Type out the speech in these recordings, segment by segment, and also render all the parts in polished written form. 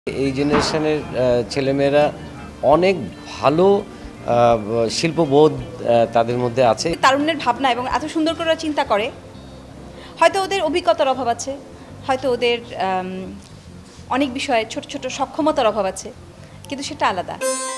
এই জেনারেশনের ছেলেমেয়েরা অনেক ভালো শিল্পবোধ তাদের মধ্যে আছে, তারুণ্যের ভাবনা এবং এত সুন্দর করে চিন্তা করে। হয়তো ওদের অভিজ্ঞতার অভাব আছে, হয়তো ওদের অনেক বিষয়ে ছোট ছোট সক্ষমতার অভাব আছে, কিন্তু সেটা আলাদা।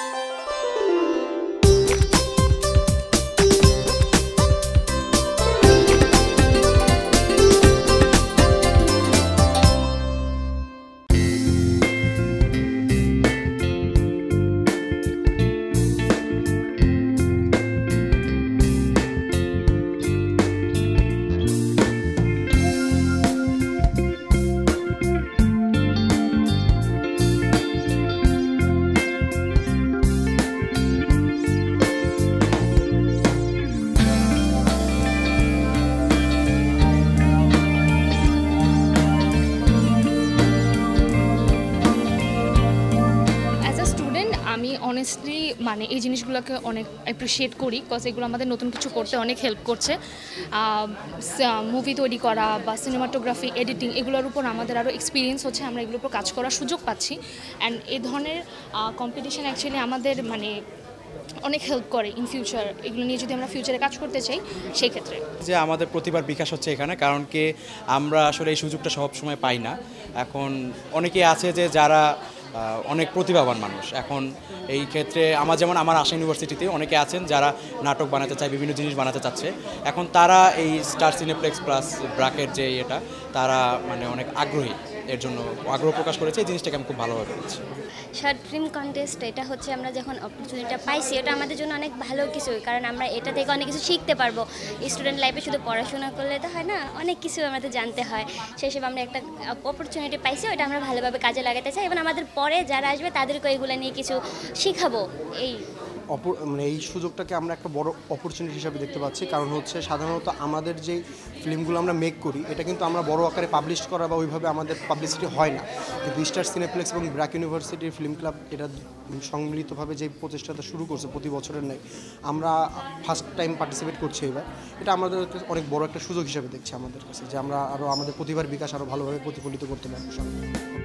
আমি অনেস্টলি এই জিনিসগুলোকে অনেক অ্যাপ্রিসিয়েট করি, বিকজ এগুলো আমাদের নতুন কিছু করতে অনেক হেল্প করছে। মুভি তৈরি করা বা সিনেমাটোগ্রাফি, এডিটিং, এগুলোর উপর আমাদের আরও এক্সপিরিয়েন্স হচ্ছে, আমরা এগুলোর উপর কাজ করার সুযোগ পাচ্ছি। অ্যান্ড এই ধরনের কম্পিটিশন অ্যাকচুয়ালি আমাদের অনেক হেল্প করে ইন ফিউচার, এগুলো নিয়ে যদি আমরা ফিউচারে কাজ করতে চাই সেই ক্ষেত্রে। যে আমাদের প্রতিভার বিকাশ হচ্ছে এখানে, কারণ কি আমরা আসলে এই সুযোগটা সব সময় পাই না। এখন অনেকেই আছে যে যারা অনেক প্রতিভাবান মানুষ। এখন এই ক্ষেত্রে আমার আশা ইউনিভার্সিটিতে অনেকে আছেন যারা নাটক বানাতে চায়, বিভিন্ন জিনিস বানাতে চাচ্ছে। এখন তারা এই স্টার সিনেপ্লেক্স প্লাস ব্রাকের যে তারা অনেক আগ্রহী, এর জন্য আগ্রহ প্রকাশ করেছে। এই জিনিসটাকে আমি খুব ভালোভাবে পেয়েছি। শর্ট ফিল্ম কন্টেস্ট এটা হচ্ছে আমরা যখন অপরচুনিটিটা পাইছি, এটা আমাদের জন্য অনেক ভালো কিছু, কারণ আমরা এটা থেকে অনেক কিছু শিখতে পারবো। স্টুডেন্ট লাইফে শুধু পড়াশোনা করলে তো হয় না, অনেক কিছু আমাদের জানতে হয়। সেই হিসেবে আমরা একটা অপরচুনিটি পাইছি, ওটা আমরা ভালোভাবে কাজে লাগাতে চাই এবং আমাদের পরে যারা আসবে তাদেরকে এগুলো নিয়ে কিছু শিখাবো। এই সুযোগটাকে আমরা একটা বড় অপরচুনিটি হিসাবে দেখতে পাচ্ছি, কারণ হচ্ছে সাধারণত আমাদের যে ফিল্মগুলো আমরা মেক করি এটা কিন্তু আমরা বড় আকারে পাবলিশ করা বা ওইভাবে আমাদের পাবলিসিটি হয় না। কিন্তু স্টার সিনেপ্লেক্স এবং ব্র্যাক ইউনিভার্সিটির ফিল্ম ক্লাব এটা সম্মিলিতভাবে যে প্রচেষ্টাটা শুরু করছে প্রতি বছরের নেই, আমরা ফার্স্ট টাইম পার্টিসিপেট করছি এবার। এটা আমাদের অনেক বড় একটা সুযোগ হিসাবে দেখছি আমাদের কাছে, যে আমরা আরও আমাদের প্রতিভার বিকাশ আরও ভালোভাবে প্রতিফলিত করতে পারবো সামনে।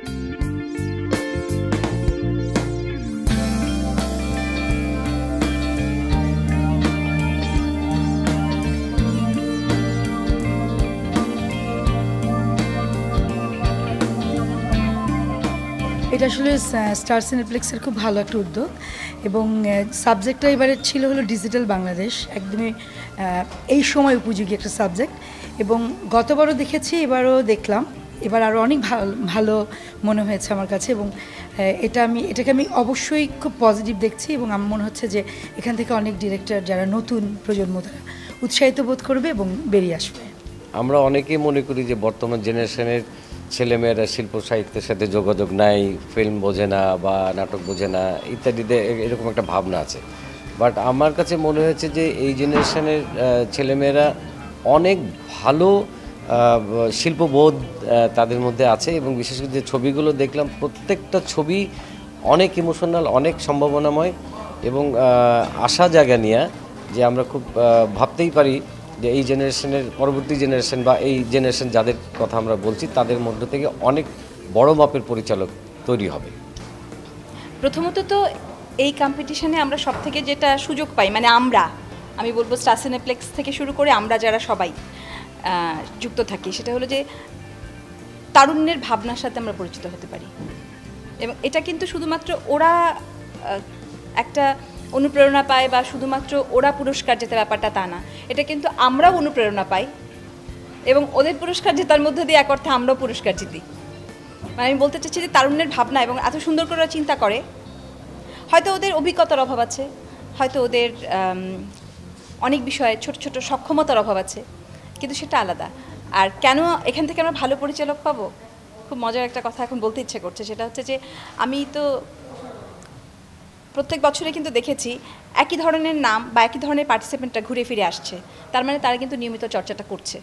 এটা আসলে স্টার সিনেপ্লেক্সের খুব ভালো একটা উদ্যোগ, এবং সাবজেক্টটা এবারে ছিল হলো ডিজিটাল বাংলাদেশ, একদমই এই সময় উপযোগী একটা সাবজেক্ট। এবং গতবারও দেখেছি, এবারও দেখলাম, এবার আরও অনেক ভালো মনে হয়েছে আমার কাছে। এবং এটাকে আমি অবশ্যই খুব পজিটিভ দেখছি, এবং আমার মনে হচ্ছে যে এখান থেকে অনেক ডিরেক্টর যারা নতুন প্রজন্ম তারা উৎসাহিত বোধ করবে এবং বেরিয়ে আসবে। আমরা অনেকেই মনে করি যে বর্তমান জেনারেশনের ছেলেমেয়েরা শিল্প সাহিত্যের সাথে যোগাযোগ নাই, ফিল্ম বোঝে না বা নাটক বোঝে না ইত্যাদিতে, এরকম একটা ভাবনা আছে। বাট আমার কাছে মনে হয়েছে যে এই জেনারেশনের ছেলেমেয়েরা অনেক ভালো শিল্পবোধ তাদের মধ্যে আছে, এবং বিশেষ করে যে ছবিগুলো দেখলাম প্রত্যেকটা ছবি অনেক ইমোশনাল, অনেক সম্ভাবনাময়, এবং আশা জায়গা নিয়ে যে আমরা খুব ভাবতেই পারি যে এই জেনারেশনের পরবর্তী জেনারেশন বা এই জেনারেশন যাদের কথা আমরা বলছি তাদের মধ্য থেকে অনেক বড় মাপের পরিচালক তৈরি হবে। প্রথমত তো এই কম্পিটিশনে আমরা সব থেকে যেটা সুযোগ পাই, আমি বলবো স্টার সিনেপ্লেক্স থেকে শুরু করে আমরা যারা সবাই যুক্ত থাকি, সেটা হলো যে তারুণ্যের ভাবনার সাথে আমরা পরিচিত হতে পারি। এবং এটা কিন্তু শুধুমাত্র ওরা একটা অনুপ্রেরণা পায় বা শুধুমাত্র ওরা পুরস্কার জেতে ব্যাপারটা তা না, এটা কিন্তু আমরাও অনুপ্রেরণা পাই এবং ওদের পুরস্কার জেতার মধ্যে দিয়ে এক অর্থে আমরাও পুরস্কার জিতি। আমি বলতে চাচ্ছি যে তারুণ্যের ভাবনা এবং এত সুন্দর করে চিন্তা করে। হয়তো ওদের অভিজ্ঞতার অভাব আছে, হয়তো ওদের অনেক বিষয়ে ছোট ছোট সক্ষমতার অভাব আছে, কিন্তু সেটা আলাদা। আর কেন এখান থেকে আমরা ভালো পরিচালক পাবো, খুব মজার একটা কথা এখন বলতে ইচ্ছে করছে, সেটা হচ্ছে যে আমি তো প্রত্যেক বছরে কিন্তু দেখেছি একই ধরনের নাম বা একই ধরনের পার্টিসিপেন্টরা ঘুরে ফিরে আসছে, তার মানে তারা কিন্তু নিয়মিত চর্চাটা করছে।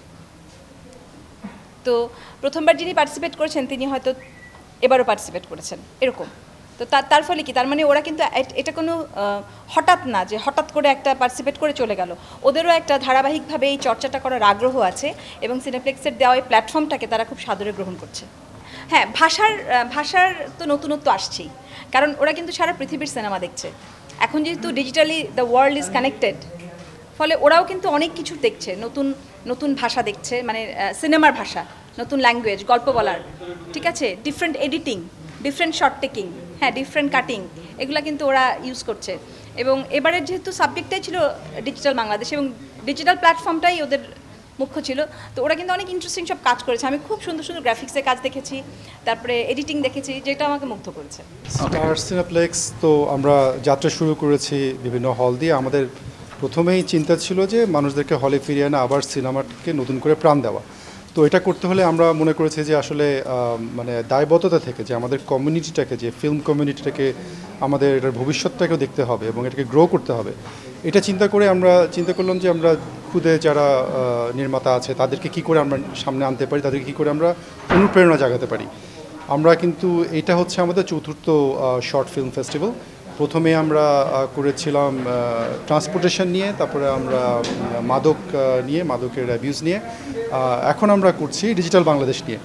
তো প্রথমবার যিনি পার্টিসিপেট করেছেন তিনি হয়তো এবারও পার্টিসিপেট করেছেন, এরকম। তো তার ফলে কি, তার মানে ওরা কিন্তু এটা কোনো হঠাৎ না যে হঠাৎ করে একটা পার্টিসিপেট করে চলে গেল, ওদেরও একটা ধারাবাহিকভাবে এই চর্চাটা করার আগ্রহ আছে এবং সিনেপ্লেক্সের দেওয়া এই প্ল্যাটফর্মটাকে তারা খুব সাদরে গ্রহণ করছে। হ্যাঁ, ভাষার তো নতুনত্ব আসছেই, কারণ ওরা কিন্তু সারা পৃথিবীর সিনেমা দেখছে এখন, যেহেতু digitally the world is connected, ফলে ওরাও কিন্তু অনেক কিছু দেখছে, নতুন নতুন ভাষা দেখছে, মানে সিনেমার ভাষা, নতুন ল্যাঙ্গুয়েজ, গল্প বলার, ঠিক আছে, different editing, different short taking, হ্যাঁ, ডিফারেন্ট কাটিং, এগুলো কিন্তু ওরা ইউজ করছে। এবং এবারের যেহেতু সাবজেক্টটাই ছিল ডিজিটাল বাংলাদেশ এবং ডিজিটাল প্ল্যাটফর্মটাই ওদের মুখ্য ছিল, তো ওরা কিন্তু অনেক ইন্টারেস্টিং সব কাজ করেছে। আমি খুব সুন্দর সুন্দর গ্রাফিক্সের কাজ দেখেছি, তারপরে এডিটিং দেখেছি, যেটা আমাকে মুগ্ধ করেছে। স্টার সিনেপ্লেক্স তো আমরা যাত্রা শুরু করেছি বিভিন্ন হল দিয়ে। আমাদের প্রথমেই চিন্তা ছিল যে মানুষদেরকে হলে ফিরিয়ে আনা, আবার সিনেমাকে নতুন করে প্রাণ দেওয়া। তো এটা করতে হলে আমরা মনে করেছি যে আসলে মানে দায়বদ্ধতা থেকে যে আমাদের কমিউনিটিটাকে, যে ফিল্ম কমিউনিটিটাকে, আমাদের এটার ভবিষ্যৎটাকেও দেখতে হবে এবং এটাকে গ্রো করতে হবে। এটা চিন্তা করে আমরা চিন্তা করলাম যে আমরা খুদে যারা নির্মাতা আছে তাদেরকে কী করে আমরা সামনে আনতে পারি, তাদেরকে কী করে আমরা অনুপ্রেরণা জাগাতে পারি। আমরা কিন্তু এটা হচ্ছে আমাদের চতুর্থ শর্ট ফিল্ম ফেস্টিভ্যাল। প্রথমে আমরা করেছিলাম ট্রান্সপোর্টেশন নিয়ে, তারপরে আমরা মাদক নিয়ে, মাদকের অ্যাবিউজ নিয়ে, এখন আমরা করছি ডিজিটাল বাংলাদেশ নিয়ে,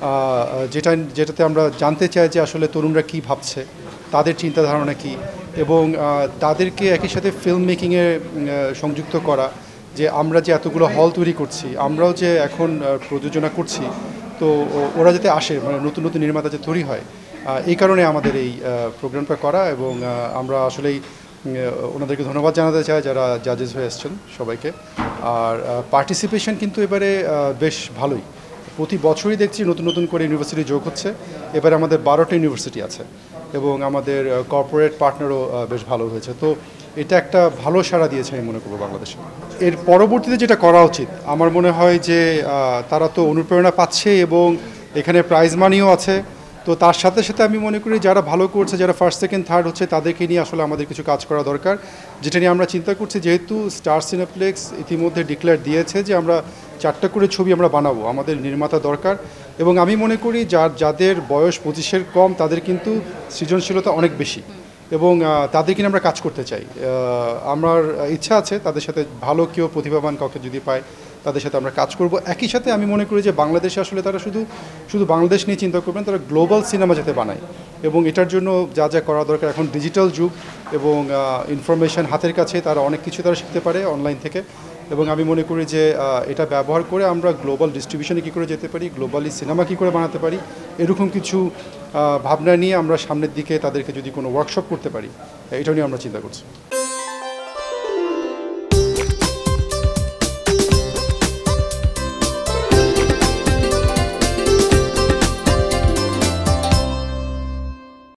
যেটাতে আমরা জানতে চাই যে আসলে তরুণরা কী ভাবছে, তাদের চিন্তা ধারণা কী, এবং তাদেরকে একই সাথে ফিল্ম মেকিংয়ে সংযুক্ত করা, যে আমরা যে এতগুলো হল তৈরি করছি, আমরাও যে এখন প্রযোজনা করছি, তো ওরা যাতে আসে, মানে নতুন নতুন নির্মাতা যে তৈরি হয়, এই কারণে আমাদের এই প্রোগ্রামটা করা। এবং আমরা আসলেই ওনাদেরকে ধন্যবাদ জানাতে চাই যারা জাজেস হয়ে এসছেন সবাইকে। আর পার্টিসিপেশন কিন্তু এবারে বেশ ভালোই, প্রতি বছরই দেখছি নতুন নতুন করে ইউনিভার্সিটি যোগ হচ্ছে। এবারে আমাদের 12টা ইউনিভার্সিটি আছে এবং আমাদের কর্পোরেট পার্টনারও বেশ ভালো হয়েছে। তো এটা একটা ভালো সাড়া দিয়েছে আমি মনে করবো বাংলাদেশে। এর পরবর্তীতে যেটা করা উচিত, আমার মনে হয় যে তারা তো অনুপ্রেরণা পাচ্ছে এবং এখানে প্রাইজ মানিও আছে, তো তার সাথে সাথে আমি মনে করি যারা ভালো করছে, যারা ফার্স্ট সেকেন্ড থার্ড হচ্ছে, তাদেরকে নিয়ে আসলে আমাদের কিছু কাজ করা দরকার, যেটা নিয়ে আমরা চিন্তা করছি। যেহেতু স্টার সিনেপ্লেক্স ইতিমধ্যে ডিক্লেয়ার দিয়েছে যে আমরা 4টা করে ছবি আমরা বানাবো, আমাদের নির্মাতা দরকার। এবং আমি মনে করি যাদের বয়স 25-এর কম, তাদের কিন্তু সৃজনশীলতা অনেক বেশি এবং তাদেরকে নিয়ে আমরা কাজ করতে চাই। আমার ইচ্ছা আছে তাদের সাথে ভালো কেউ প্রতিভাবান কাউকে যদি পায়, তাদের সাথে আমরা কাজ করব। একই সাথে আমি মনে করি যে বাংলাদেশে আসলে তারা শুধু বাংলাদেশ নিয়ে চিন্তা করবেন, তারা গ্লোবাল সিনেমা যাতে বানায়, এবং এটার জন্য যা যা করা দরকার, এখন ডিজিটাল যুগ এবং ইনফরমেশন হাতের কাছে, তারা অনেক কিছু তারা শিখতে পারে অনলাইন থেকে। এবং আমি মনে করি যে এটা ব্যবহার করে আমরা গ্লোবাল ডিস্ট্রিবিউশনে কী করে যেতে পারি, গ্লোবালি সিনেমা কী করে বানাতে পারি, এরকম কিছু ভাবনা নিয়ে আমরা সামনের দিকে তাদেরকে যদি কোনো ওয়ার্কশপ করতে পারি, এটা নিয়ে আমরা চিন্তা করছি।